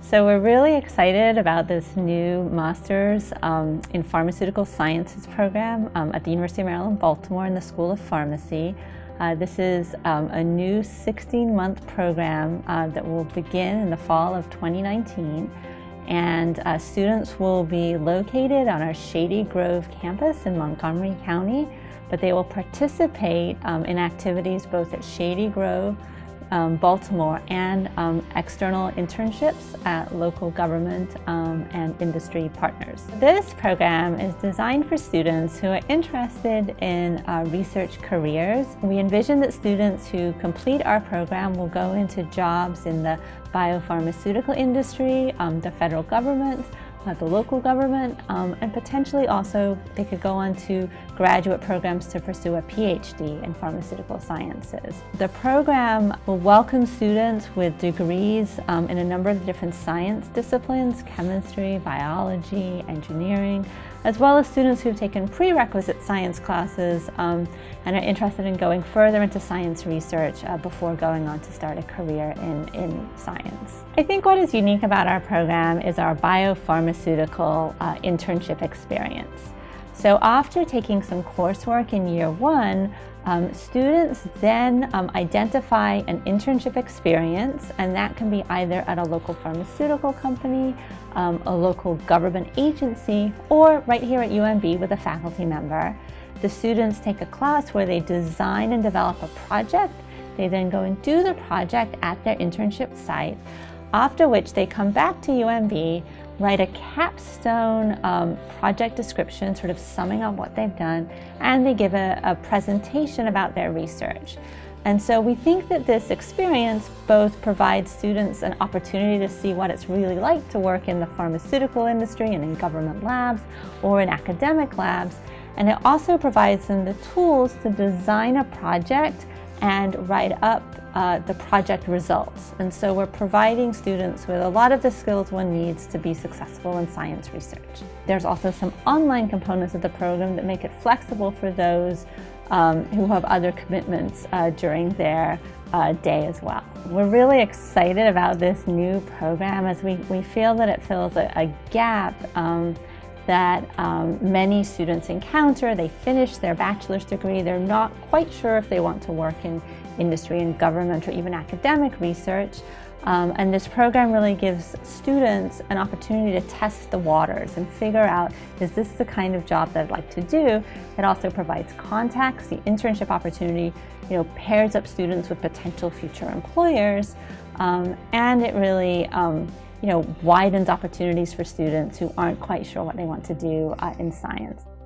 So we're really excited about this new Master's in Pharmaceutical Sciences program at the University of Maryland, Baltimore in the School of Pharmacy. This is a new 16-month program that will begin in the fall of 2019. And students will be located on our Shady Grove campus in Montgomery County, but they will participate in activities both at Shady Grove, Baltimore, and external internships at local government and industry partners. This program is designed for students who are interested in research careers. We envision that students who complete our program will go into jobs in the biopharmaceutical industry, the federal government, the local government, and potentially also they could go on to graduate programs to pursue a PhD in pharmaceutical sciences. The program will welcome students with degrees in a number of different science disciplines: chemistry, biology, engineering, as well as students who've taken prerequisite science classes and are interested in going further into science research before going on to start a career in science. I think what is unique about our program is our biopharmaceutical internship experience. So after taking some coursework in year one, students then identify an internship experience, and that can be either at a local pharmaceutical company, a local government agency, or right here at UMB with a faculty member. The students take a class where they design and develop a project. They then go and do the project at their internship site, after which they come back to UMB, write a capstone project description, sort of summing up what they've done, and they give a presentation about their research. And so we think that this experience both provides students an opportunity to see what it's really like to work in the pharmaceutical industry and in government labs or in academic labs, and it also provides them the tools to design a project and write up the project results. And so we're providing students with a lot of the skills one needs to be successful in science research. There's also some online components of the program that make it flexible for those who have other commitments during their day as well. We're really excited about this new program as we feel that it fills a gap that many students encounter. They finish their bachelor's degree, they're not quite sure if they want to work in industry and government or even academic research. And this program really gives students an opportunity to test the waters and figure out, is this the kind of job that I'd like to do? It also provides contacts. The internship opportunity, pairs up students with potential future employers, and it really widens opportunities for students who aren't quite sure what they want to do in science.